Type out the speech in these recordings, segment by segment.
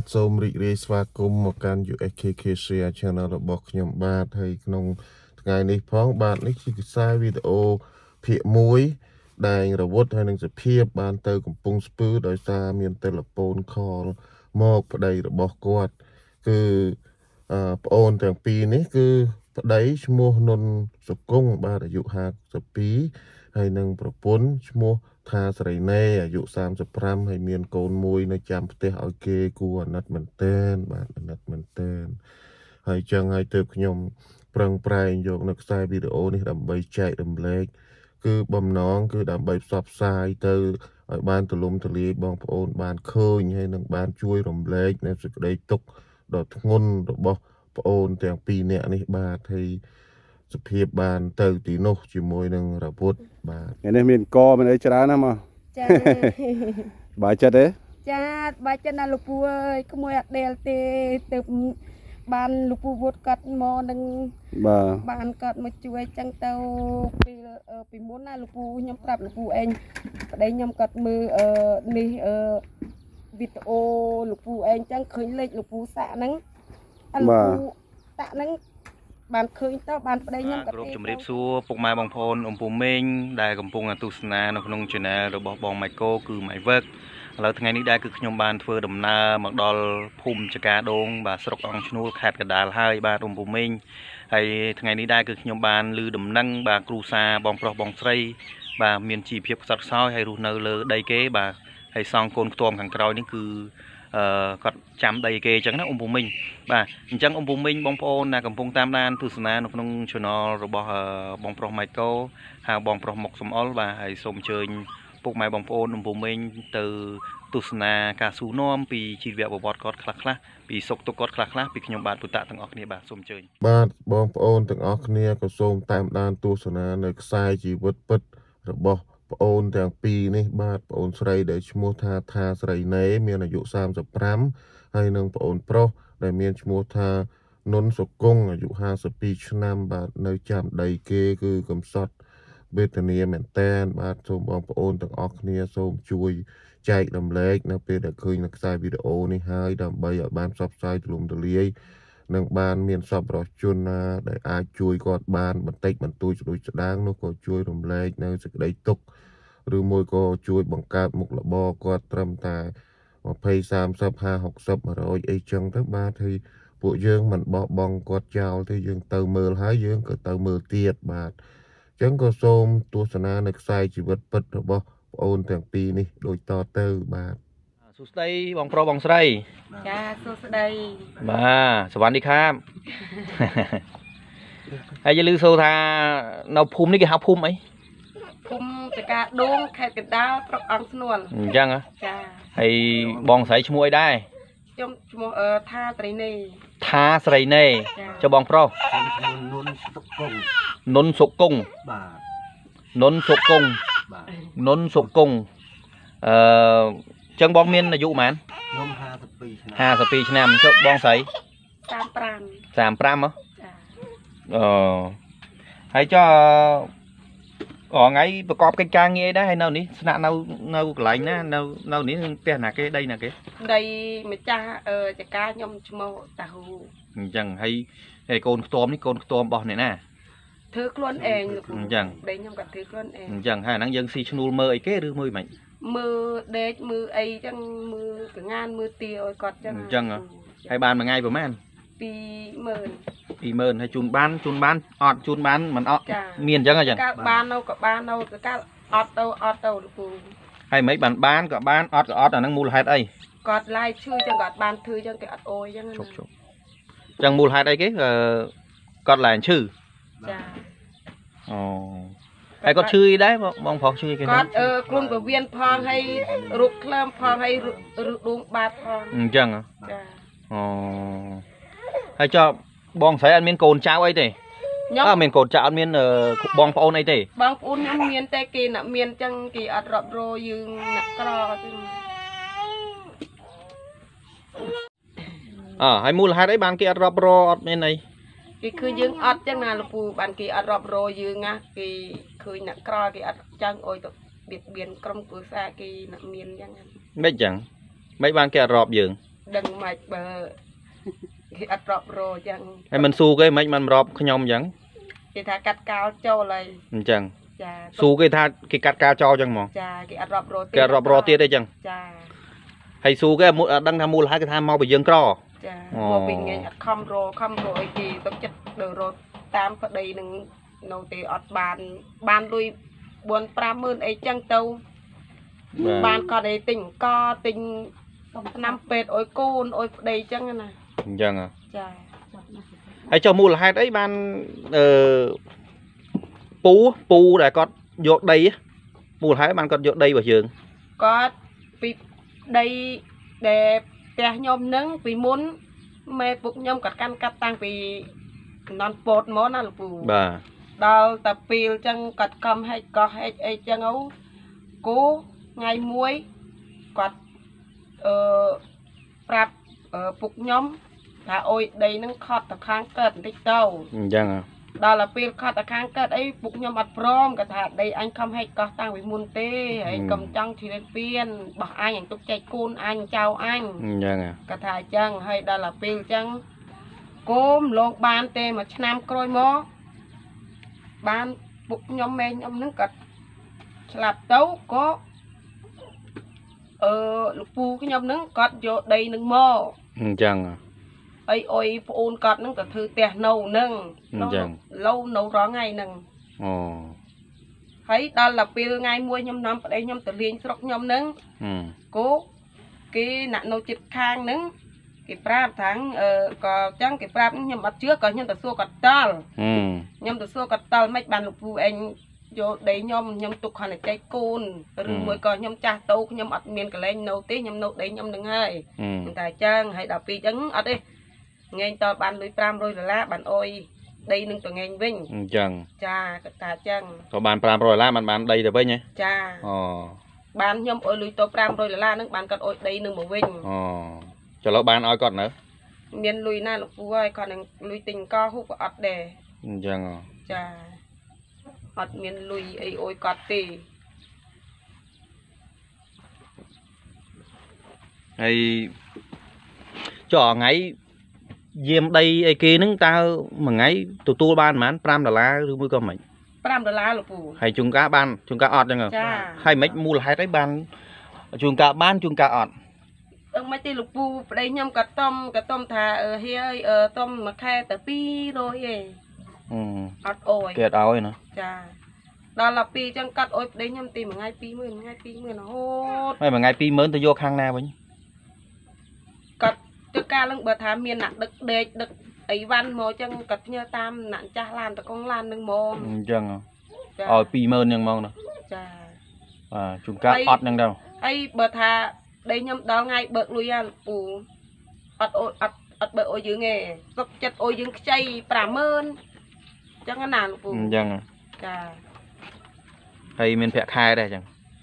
សូមរីករាយស្វាគមន៍មកកាន់ USKK Share Channel របស់ខ្ញុំបាទហើយក្នុងថ្ងៃនេះផងបាទនេះជាខ្សែវីដេអូភាគ1ដែលរវត្តហើយនឹងសភាពបានទៅកំពង់ស្ពឺដោយសារមានទូរស័ព្ទ call មកប្តីរបស់គាត់គឺប្អូនទាំងពីរនេះគឺប្តីឈ្មោះនុនសុគង្គបាទអាយុ52ហើយនឹងប្រពន្ធឈ្មោះថាស្រីណែអាយុ35ហើយមានកូនមួយនៅចាំផ្ទះឲ្យគេគួរអាណិតមែនទែនបាទអាណិតមែនទែនហើយចឹងហើយទើបខ្ញុំប្រឹងប្រែងយកនៅខ្សែវីដេអូនេះដើម្បីចែករំលែកគឺបំណងគឺដើម្បីផ្សព្វផ្សាយទៅឲ្យបានទូលំទូលាយបងប្អូនបានឃើញហើយនឹងបានជួយរំលែកនៅសេចក្តីទុក្ខដ៏ធ្ងន់របស់ប្អូនទាំងពីរនាក់នេះបាទហើយសភាពបានទៅទីនោះជាមួយនឹងរវត្តបាទនេះមានកមានអីច្រើនណាស់មកចាបាយចិត្តទេចាបាយចិត្តណាលោកពូអើយក្មួយអត់ដែលទេទៅបានលោកពូវត្តកាត់មកនឹងបានកាត់មកជួយចឹងទៅពីមុនណាលោកពូខ្ញុំប្រាប់លោកពូឯងប្តីខ្ញុំកាត់មើលនេះវីដេអូលោកពូឯងចឹងឃើញលេខលោកពូសាក់ហ្នឹងលោកពូតាក់ហ្នឹងបានឃើញទៅបានប្តីខ្ញុំក៏ជំរាបសួរពុកម៉ែបងប្អូនអំពូមេងដែលកំពុងទស្សនានៅក្នុង Channel របស់បង Michael គឺ My Work ឥឡូវថ្ងៃនេះដែរគឺខ្ញុំបានធ្វើដំណើរមកដល់ភូមិចកាដូងបាទស្រុកអង្គឈ្នួលខេត្តកណ្ដាលហើយបាទអំពូមេងហើយថ្ងៃនេះដែរគឺខ្ញុំបានឮដំណឹងបាទគ្រូសាបងប្រុសបងស្រីបាទមានជីវភាពខ្សត់ខ្សោយហើយរស់នៅលើដីគេបាទហើយសង់កូនខ្ទមខាងក្រោយនេះគឺគាត់ចាំដីគេអញ្ចឹងណាអំពូមិញបាទអញ្ចឹងអំពូមិញបងប្អូនដែលកំពុងតាមដានទស្សនានៅក្នុង Channel របស់បងប្រុស Michael ហើយបងប្រុសមុកសំអល់បាទហើយសូមអញ្ជើញពុកម៉ែបងប្អូនអំពូមិញទៅទស្សនាការសួរនាំពីជីវប្រវត្តិគាត់ខ្លះៗពីសុខទុក្ខគាត់ខ្លះៗពីខ្ញុំបាទពុទ្ធទាំងអស់គ្នាបាទសូមអញ្ជើញបាទបងប្អូនទាំងអស់គ្នាក៏សូមតាមដានទស្សនានៅខ្សែជីវិតពិតរបស់ប្អូនទាំងពីរនេះបាទប្អូនស្រីដែលឈ្មោះថាស្រីណែមានអាយុ35ហើយនឹងប្អូនប្រុសដែលមានឈ្មោះថានុនសុគង្គអាយុ52ឆ្នាំបាទនៅចាំដីគេគឺកំសត់វេទនាមែនតែនបាទសូមបងប្អូនទាំងអស់គ្នាសូមជួយចែករំលែកនៅពេលដែលឃើញនៅខ្សែវីដេអូនេះហើយដើម្បីឲ្យបានផ្សព្វផ្សាយទូលំទូលាយនឹងបានមានសប្បុរសជនណាដែលអាចជួយគាត់បានបន្តិចបន្តួចស្ដួយស្ដាងនោះក៏ជួយរំលែកនៅសេចក្តីទុក្ខឬមួយក៏ជួយបង្កើតមុខរបរគាត់ត្រឹមតែ20 30 50 60 100អីចឹងទៅបាទហើយពួកយើងមិនបោះបង់គាត់ចោលទេយើងទៅមើលហើយយើងក៏ទៅមើលទៀតបាទអញ្ចឹងក៏សូមទស្សនានៅខ្សែជីវិតពិតរបស់ប្អូនទាំងពីរនេះដូចតទៅបាទសួស្តីបងប្រុសបងស្រីចាសួស្តីបាទសវណ្ណនេះខាបហើយយល់ឮសូថានៅភូមិនេះគេហៅភូមិអីភូមិចកាដូងខេត្តកណ្ដាលស្រុកអង្គឈ្នួលអញ្ចឹងចាហើយបងស្រីឈ្មោះអីដែរខ្ញុំឈ្មោះថាស្រីណេស្រីណេចុះបងប្រុសនុនសុគង្គបាទនុនសុគង្គបាទនុនសុគង្គចឹងបងមានអាយុប៉ុន្មានខ្ញុំ52 ឆ្នាំចុះបងស្រី 35 ហ៎ហើយចុះថ្ងៃប្រកបកិច្ចការងារដែរហើយនៅនេះស្នាក់នៅកន្លែងណានៅនេះផ្ទះណាគេដីណាគេដីម្ចាស់ចកាខ្ញុំឈ្មោះតាហ៊ូអញ្ចឹងហើយកូនខ្ទមនេះកូនខ្ទមរបស់អ្នកណាធ្វើខ្លួនឯងអញ្ចឹងដីខ្ញុំក៏ធ្វើខ្លួនឯងអញ្ចឹងហើយអាហ្នឹងយើងស៊ីឈ្នួលមើលអីគេឬមើលមិនមើលដេកមើលអីចឹងមើលកងានមើលទាឲ្យគាត់ចឹងអញ្ចឹងហើយបានមួយថ្ងៃប្រហែល 20000 ហើយជូនបានអត់ជូនបានមិនអត់មានអញ្ចឹងហ៎ចឹងកាលបាននៅក៏បាននៅកាលអត់ទៅលោកពូហើយមិនបានក៏បានអត់ក៏អត់អាហ្នឹងមូលហេតុអីគាត់ឡាយឈឺចឹងគាត់បានធ្វើចឹងគេអត់អូយចឹងជប់ចឹងមូលហេតុអីគេគាត់ឡើងឈឺចាអូហើយគាត់ឈឺអីដែរបងប្រុសឈឺគេគាត់ខ្លួនក៏វៀនផងហើយរូបក្លើមផងហើយរឹសដួងបាតផងអញ្ចឹងចាអូហើយចុះបងស្រីអត់មានកូនចៅអីទេខ្ញុំមានកូនចៅអត់មានបងប្អូនអីទេបងប្អូនខ្ញុំមានតែគេអ្នកមានចឹងគេអត់រាប់រយយើងអ្នកក្រចឹងហើយមូលហេតុអីបានគេអត់រាប់រអត់មានអីគេឃើញយើងអត់ចឹងណាលោកពូបានគេអត់រាប់រយើងណាគេឃើញអ្នកក្រគេអត់ចង់អុយទៅបៀតបៀនក្រុមគ្រួសារគេអ្នកមានចឹងមិនចឹងមិនបានគេអត់រាប់យើង đừng mạch bờ cái ắt rọp rồi chẳng hay mình xu cái mấy mình rọp cái nhom chẳng cái thà cắt cao cho lại chẳng chà xu cái tha cái cắt cao cho chẳng mò chà cái ắt rọp rồi cái rọp rò tiết đây chẳng chà hay xu cái đăng tham mua hai cái tham mau bị dương cro chà mua bình nghe không rồi thì tôi chất được rồi tam phải đây đừng nấu thì ọt bàn lui buồn 50,000 ấy chẳng tâu bàn có đây tỉnh co tỉnh 5 pet ôi côn ôi đây chẳng nè chẳng à chà hay cho mua là hai đấy ban pu để con dột đây á mua là hai ban con dột đây vào giường có vì đây để tè nhom nướng vì muốn mê phục nhom cắt căn cắt tăng vì non bột món là phụ bà đào tập pil chân cắt cầm hay có hay ấy chân ấu cố ngày muối quạt prap phục nhóm thà ôi đây nó khót tập kháng cợt tích đâu chẳng à đó là pil khót tập kháng cợt ấy phục nhóm mặt prom cả thà đây anh không hay có tăng vì muôn tê anh cầm trăng thì lên phiên bảo anh tục chạy côn anh chào anh chẳng à cả thà chân hay đó là pil chân cốm lông ban tê mà nam coi mó ban phục nhóm men nhóm nước cật lạp tấu có lục pu cái nhóm nướng cọt vô đây nướng mò chẳng à ấy ôi phun cọt nướng cả thứ tè nấu nướng lâu nấu rõ ngày nướng thấy đó là pil ngày mua nhóm năm ở đây nhóm tự liên sọc nhóm nướng cố cái nạn nấu chít khang nướng cái prap tháng có chẳng cái prap nhóm bắt trước có nhóm tự xua cọt tal nhóm tự xua cọt tal mấy bàn lục pu anh vô đấy nhóm tục hành là trái côn rồi mỗi con nhóm cha tâu nhóm ọt miền cái lên nấu tí nhóm nấu đấy nhóm đừng hay tại trang hay đọc pi trắng ọt đi nghe to bàn lưới pram rồi là bàn ôi đây nâng tụi nghe vinh chẳng cha tại trang có bàn pram rồi là bàn đây được với nhé cha bàn nhóm ôi lưới to pram rồi là nâng bàn cật ôi đây nâng một vinh cho nó bàn oi còn nữa miền lùi na lục vui còn lùi tình co hút ọt đề chẳng cha ọt miền lùi ấy ôi cọt tì hay cho ngày diêm đây ấy kia nứng tao mà ngày tụi ban mán $5 rồi mới có mấy $5 là phụ hay chúng cá ban chúng cá ọt chẳng à hay mấy mua là hai cái ban chúng cá ọt mấy tí lục phụ đây nhâm cả tôm thà ở here tôm mà khe tờ pi rồi ấy ọt ôi kẹt ôi nữa chà đó là pi chẳng cắt ôi đấy nhâm tìm mà ngay pi mười nó hốt hay mà ngay pi mớn tôi vô khang na với cắt cho ca lưng bờ thà miền nặng đực ấy văn mò chẳng cắt như tam nặng cha lan tao con lan đừng mò chẳng à pi mớn nhưng mong nè chà chúng cá ọt nhưng đâu ấy bờ thà đây nhâm đó ngay bờ lui à phụ ọt bờ ôi dưới nghề gấp chặt ôi dưới chay $50,000 chẳng cái nào phụ chẳng chà hay mình phải khai đây chẳng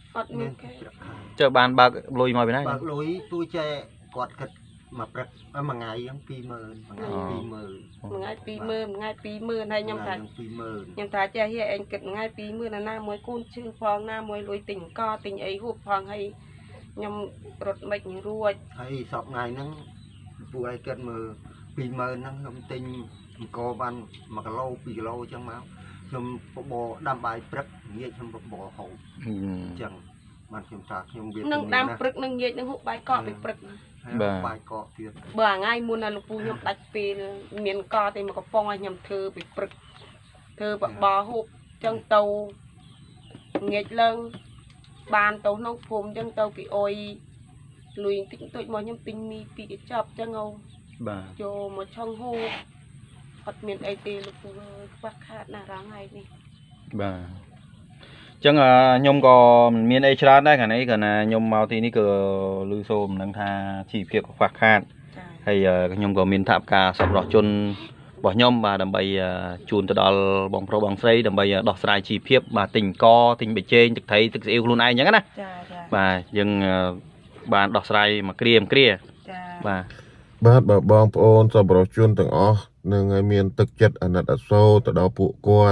chờ bàn bạc lùi ngoài bên này bạc lùi tôi chơi quạt kịch mà bật mà ngày giống pi mờ ngày pi mờ hay nhâm thà chơi hiện anh kịch ngày pi mờ là nam mới côn chư phong nam mới lùi tỉnh co tỉnh ấy hụp phong hay nhâm rột mạch ruột hay sọp ngày nắng bùi ai kịch mờ pi mờ nắng không tinh co ban mà lâu pi lâu chẳng máu nhom bò đam bài prep nghe nhom bò hậu chẳngมันខ្ញុំថាខ្ញុំវានឹងដាំព្រឹកនឹងញែកនឹងហូបបាយកកពីព្រឹកបាយកកទៀតបើថ្ងៃមុនណាលោកពូខ្ញុំដាច់ពេលមានកកតែមកកំប៉ុងឲ្យខ្ញុំធ្វើពីព្រឹកធ្វើបបហូបចឹងទៅញែកឡើងបានទៅក្នុងភូមិចឹងទៅពីអុយលុយតិចតួចមកខ្ញុំទិញមីពីកញ្ចប់ចឹងអូបាទចូលមកឆុងហូបអត់មានអីទេលោកពូអើយខ្វះខាតណាស់រាល់ថ្ងៃនេះបាទ chẳng nhom có miền ấy chán đấy cả này cả nhom màu thì ní cờ lư xô nâng tha chỉ việc phạt khát hay nhom có miền tháp cả sập đỏ chôn bỏ nhom và đầm bầy chun từ đó bóng pro bóng xây đầm bầy đỏ sài chỉ phiếp và tình co tình bề trên thực thấy thực yêu luôn ai nhá nè và nhưng bạn đỏ sài mà kia và បាទបងប្អូនសប្បុរសជនទាំងអស់នឹងឲ្យមានទឹកចិត្តអាណិតអាសូរទៅដល់ពួកគាត់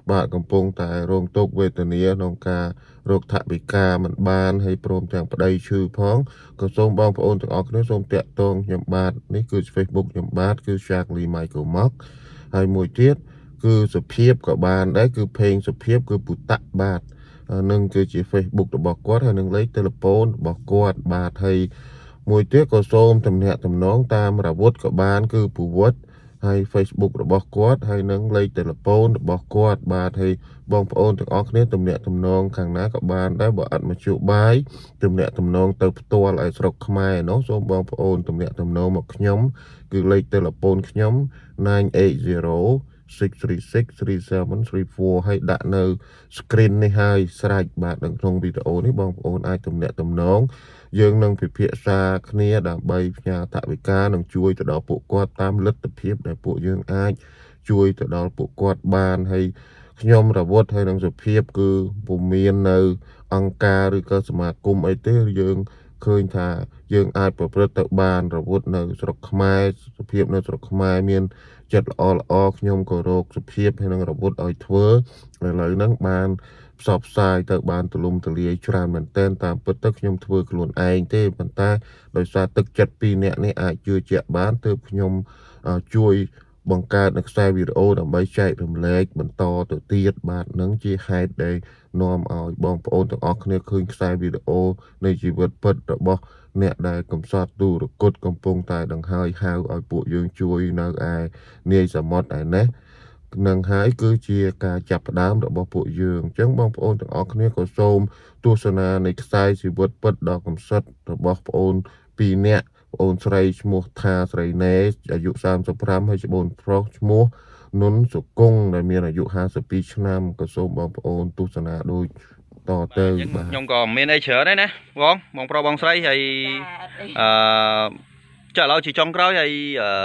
បាទកំពុងតែរងទុក្ខវេទនាក្នុងការរកថវិកាមិនបានហើយព្រមទាំងប្តីឈឺផងក៏សូមបងប្អូនទាំងអស់គ្នាសូមតាក់ទងខ្ញុំបាទនេះគឺ Facebook ខ្ញុំបាទគឺ Shakli Michael Mock ហើយមួយទៀតគឺសុភាពក៏បានដែរគឺเพลงសុភាពគឺពុតៈបាទនឹងគឺជា Facebook របស់គាត់ហើយនឹងលេខទូរស័ព្ទរបស់គាត់បាទហើយមួយទៀតក៏សូមទំនាក់ទំនងតាមរាវុធក៏បានគឺពូវុធហើយ Facebook របស់គាត់ហើយនឹងលេខទូរស័ព្ទរបស់គាត់បាទហើយបងប្អូនទាំងអស់គ្នាទំនាក់ទំនងខាងណាក៏បានដែរបើអត់មជ្ឈបាយទំនាក់ទំនងទៅផ្ទាល់ឲ្យស្រុកខ្មែរនោះសូមបងប្អូនទំនាក់ទំនងមកខ្ញុំគឺលេខទូរស័ព្ទខ្ញុំ980 6363734 ហើយដាក់នៅ screen នេះហើយស្រេចបាទនៅក្នុងវីដេអូនេះបងប្អូនអាចទំនាក់ទំនងយើងនឹងពិភាក្សាគ្នាដើម្បីផ្ញើថវិកានិងជួយទៅដល់ពួកគាត់តាមលទ្ធភាពដែលពួកយើងអាចជួយទៅដល់ពួកគាត់បានហើយខ្ញុំរាវុធហើយនឹងសុភាពគឺពុំមាននៅអង្គការឬក៏សមាគមអីទេយើងឃើញថាយើងអាចប្រព្រឹត្តទៅបានរាវុធនៅស្រុកខ្មែរសុភាពនៅស្រុកខ្មែរមានចិត្តល្អខ្ញុំក៏រកសុភាពហើយនឹងរាវុធឲ្យធ្វើឥឡូវហ្នឹងបានផ្សព្វផ្សាយទៅបានទូលំទូលាយច្រើនមែនទែនតាមពិតទៅខ្ញុំធ្វើខ្លួនឯងទេប៉ុន្តែដោយសារទឹកចិត្ត2នាក់នេះអាចជឿជាក់បានទើបខ្ញុំជួយបង្កើតនៅខ្សែវីដេអូដើម្បីចែករំលែកបន្តទៅទៀតបាទនឹងជាហេតុដែលនាំឲ្យបងប្អូនទាំងអស់គ្នាឃើញខ្សែវីដេអូនៃជីវិតពិតរបស់អ្នកដែលកំសត់ទូរគតកំពុងតែដង្ហើយហៅឲ្យពួកយើងជួយនៅឯនាយសមុទ្រឯនេះនឹងហើយគឺជាការចាប់ផ្ដើមរបស់ពួកយើងអញ្ចឹងបងប្អូនទាំងអស់គ្នាក៏សូមទស្សនានៃខ្សែជីវិតពិតដ៏កំសត់របស់ប្អូន2នាក់ប្អូនស្រីឈ្មោះថាស្រីណែអាយុ35ហើយច្បងប្រុសឈ្មោះនុនសុគង្គដែលមានអាយុ52ឆ្នាំក៏សូមបងប្អូនទស្សនាដូចតទៅបាទខ្ញុំក៏មានអីច្រើនដែរណាបងប្រុសបងស្រីហើយចាឥឡូវជាចុងក្រោយហើយ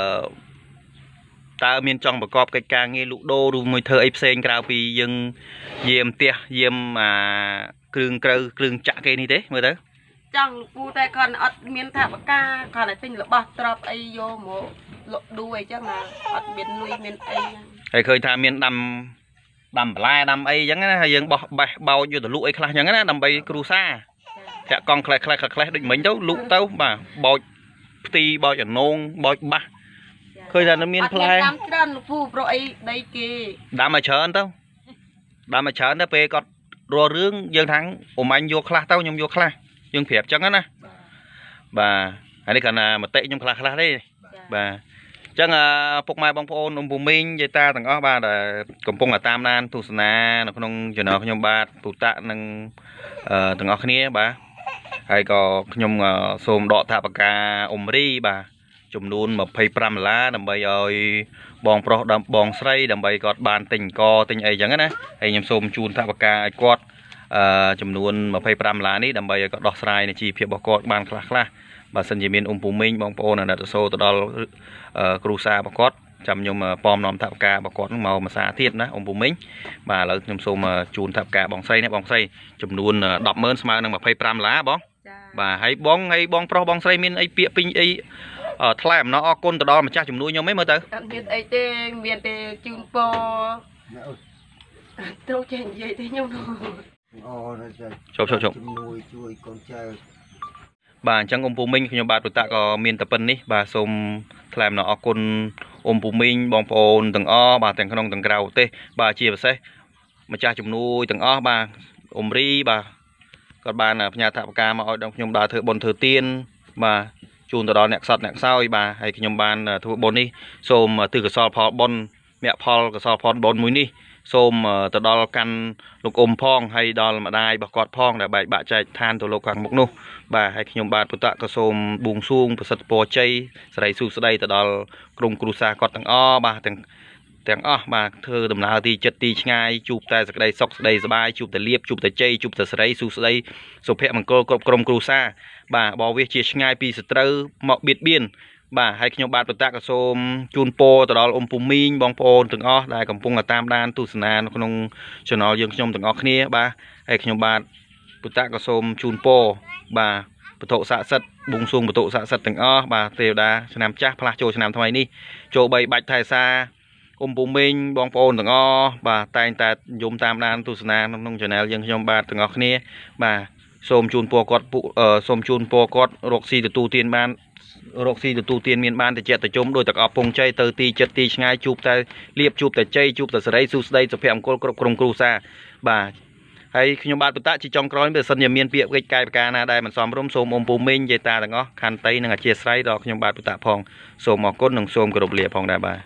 តើមានចង់ប្រកបកិច្ចការងារលក់ដូរឬមួយធ្វើអីផ្សេងក្រៅពីយើងយាមផ្ទះយាមគ្រឿងចាក់គេនេះទេមើលទៅចង់លោកពូតែគាត់អត់មានថាបកាគាត់តែទិញរបស់ទ្របអីយកមកលក់ដួអីចឹងណាអត់មានលុយមានអីហើយឃើញថាមានដាំបន្លែដាំអីចឹងណាហើយយើងបោះបេះបោចយកទៅលក់អីខ្លះចឹងណាដើម្បីគ្រូសាធាក់កង់ខ្លះដូចមិញទៅលក់ទៅបាទបោចផ្ទីបោចអនងបោចបាសឃើញថានៅមានផ្លែដាំច្រើនលោកពូប្រអីដីគេដាំឲ្យច្រើនទៅពេលគាត់រករឿងយើងថាអ៊ំអញយកខ្លះទៅខ្ញុំយកខ្លះយើងប្រាប់ចឹងណាបាទហើយនេះគាត់ណាមតិខ្ញុំខ្លះទេបាទអញ្ចឹងពុកម៉ែបងប្អូនអ៊ំពូមីងយាយតាទាំងអស់បាទកំពុងតែតាមដានទស្សនានៅក្នុង channel ខ្ញុំបាទពុតៈនិងទាំងអស់គ្នាបាទហើយក៏ខ្ញុំសូមដកថវិកាអ៊ុំរីបាទចំនួន$25ដើម្បីឲ្យបងប្រុសបងស្រីដើម្បីគាត់បានទិញអង្គទិញអីចឹងណាហើយខ្ញុំសូមជូនថវិកាឲ្យគាត់ចំនួន$25នេះដើម្បីឲ្យគាត់ដោះស្រាយនៃជីវភាពរបស់គាត់បានខ្លះបើសិនជាមានអ៊ំពូមីងបងប្អូនអាណិតសូរទៅដល់គ្រូសារបស់គាត់ចាំខ្ញុំប៉មនាំថវិការបស់គាត់មកមួយសារទៀតណាអ៊ំពូមីងបាទឥឡូវខ្ញុំសូមជូនថវិកាបងស្រីណាបងស្រីចំនួន100000ស្មើនឹង$25បងបាទហើយបងប្រុសបងស្រីមានអីពាក្យពេញអីថ្លែងអំណរអគុណទៅដល់ម្ចាស់ជំនួយខ្ញុំមើលទៅអត់មានអីទេមានទេជូនពរត្រូវចេះនិយាយទេខ្ញុំជប់ជំនួយជួយកូនចៅបាទអញ្ចឹងអ៊ំពូមីងខ្ញុំបាទពុតៈក៏មានតែប៉ុណ្្នេះបាទសូមថ្លែងអំណរអគុណអ៊ំពូមីងបងប្អូនទាំងអស់បាទទាំងក្នុងទាំងក្រៅប្រទេសបាទជាពិសេសម្ចាស់ជំនួយទាំងអស់បាទអ៊ំរីបាទគាត់បានផ្ញើថវិកាមកឲ្យដល់ខ្ញុំដើរធ្វើបុណ្យធ្វើទានបាទជូនទៅដល់អ្នកខ្សត់អ្នកខ្សោយបាទហើយខ្ញុំបានធ្វើបុណ្យនេះសូមទិកសលផលបុណ្យមគ្គផលកសលផលបុណ្យមួយនេះសូមទៅដល់កាន់លោកអ៊ំផងហើយដល់ម្ដាយរបស់គាត់ផងដែលបែកបាក់ចែកឋានទៅលោកខាងមុខនោះបាទហើយខ្ញុំបាទពុតៈក៏សូមបួងសួងប្រសិទ្ធពរជ័យសិរីសួស្ដីទៅដល់ក្រុមគ្រួសារគាត់ទាំងអស់បាទទាំងអស់បាទធ្វើដំណើរទីចិត្តទីឆ្ងាយជួបតែសេចក្តីសុខសេចក្តីសប្បាយជួបតែលៀបជួបតែជ័យជួបតែសិរីសួស្ដីសុភមង្គលគ្រប់ក្រុមគ្រួសារបាទបរិវាសជាឆ្ងាយពីសត្រូវមកបៀតបៀនបាទហើយខ្ញុំបាទពុតៈក៏សូមជូនពរទៅដល់អ៊ំពូមីងបងប្អូនទាំងអស់ដែលកំពុងតាមដានទស្សនានៅក្នុង channel យើងខ្ញុំទាំងអស់គ្នាបាទហើយខ្ញុំបាទពុតៈក៏សូមជូនពរបាទពធស័ក្តិសិទ្ធិបួងសួងពធស័ក្តិសិទ្ធិទាំងអស់បាទទេវតាឆ្នាំចាស់ផ្លាស់ចូលឆ្នាំថ្មីនេះចូលបីបាច់ថែសា Bù mình bong phôn từng o bà tay ta dùng tam đan tu sna nông channel dân trong ba từng ngọc nia bà xôm chun po cọt xôm chun po cọt roxy từ tu tiên ban roxy từ tu tiên miền ban từ chẹt từ chôm đôi tạc ọp pong chay từ ti chẹt ti ngay chụp ta liệp chụp từ chay chụp từ sấy su sấy từ phèm col crom cru sa bà hay nhom ba tạ chỉ trong cõi bây giờ nhà miền bịa cái cài cà na đây mình xóm rôm xôm bù mình dây ta từng ngó khăn tay nâng chia sấy đó nhom ba tạ phong xôm mọc cốt nâng xôm cột liệp phong đại bà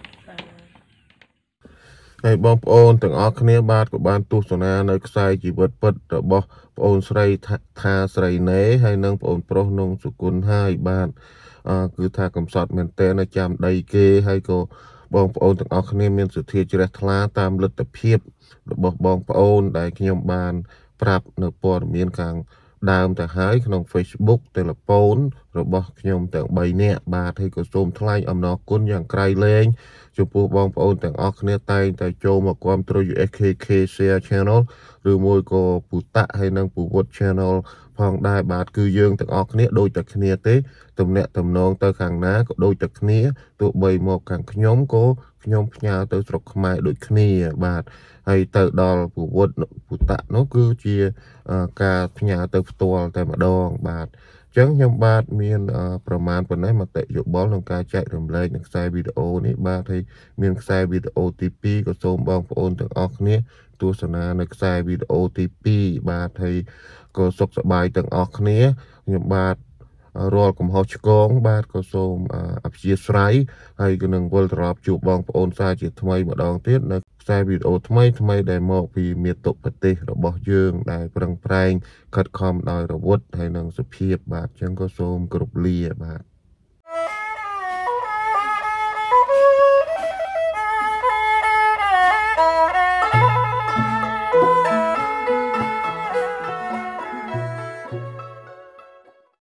ហើយបងប្អូនទាំងអស់គ្នាបាទក៏បានទស្សនានៅខ្សែជីវិតពិតរបស់ប្អូនស្រីថាស្រីណេហើយនិងប្អូនប្រុសនងសុគន្ធហើយបាទគឺថាកំសត់មែនតើចាំដីគេហើយក៏បងប្អូនទាំងអស់គ្នាមានសទ្ធាជ្រះថ្លាតាមលទ្ធភាពរបស់បងប្អូនដែលខ្ញុំបានប្រាប់នៅព័ត៌មានខាងដើមទៅហើយក្នុង Facebook ទូរស័ព្ទរបស់ខ្ញុំទាំង3នាក់បាទហើយក៏សូមថ្លែងអំណរគុណយ៉ាងក្រៃលែងចំពោះបងប្អូនទាំងអស់គ្នាតែងតែចូលមកគាំទ្រ USKK Share Channel ឬមួយក៏ពូតាក់ហើយនិងពូវុត Channel ផងដែរបាទគឺយើងទាំងអស់គ្នាដូចតែគ្នាទេទំនាក់ទំនងទៅខាងណាក៏ដូចតែគ្នាទោះបីមកខាងខ្ញុំក៏ខ្ញុំផ្ញើទៅស្រុកខ្មែរដូចគ្នាបាទហើយទៅដល់ពូវុតពូតាក់នោះគឺជាការផ្ញើទៅផ្ទាល់តែម្ដងបាទចឹងខ្ញុំបាទមានប្រមាណប៉ុណ្ណេះមតិយោបល់ក្នុងការចែករំលែកនៅខ្សែវីដេអូនេះបាទហើយមានខ្សែវីដេអូទី2ក៏សូមបងប្អូនទាំងអស់គ្នាទស្សនានៅខ្សែវីដេអូទី2បាទហើយក៏សុខសប្បាយទាំងអស់គ្នាខ្ញុំបាទរាល់កំហុសឆ្គងបាទក៏សូមអព្យាស្រ័យហើយក៏នឹងវិលត្រឡប់ជួបបងប្អូនសាជាថ្មីម្ដងទៀតនៅខ្សែវីដេអូថ្មីដែលមកពីមាតុប្រទេសរបស់យើងដែលប្រឹងប្រែងខិតខំដោយរវត្តហើយនឹងសុភាពបាទអញ្ចឹងក៏សូមគោរពលាបាទ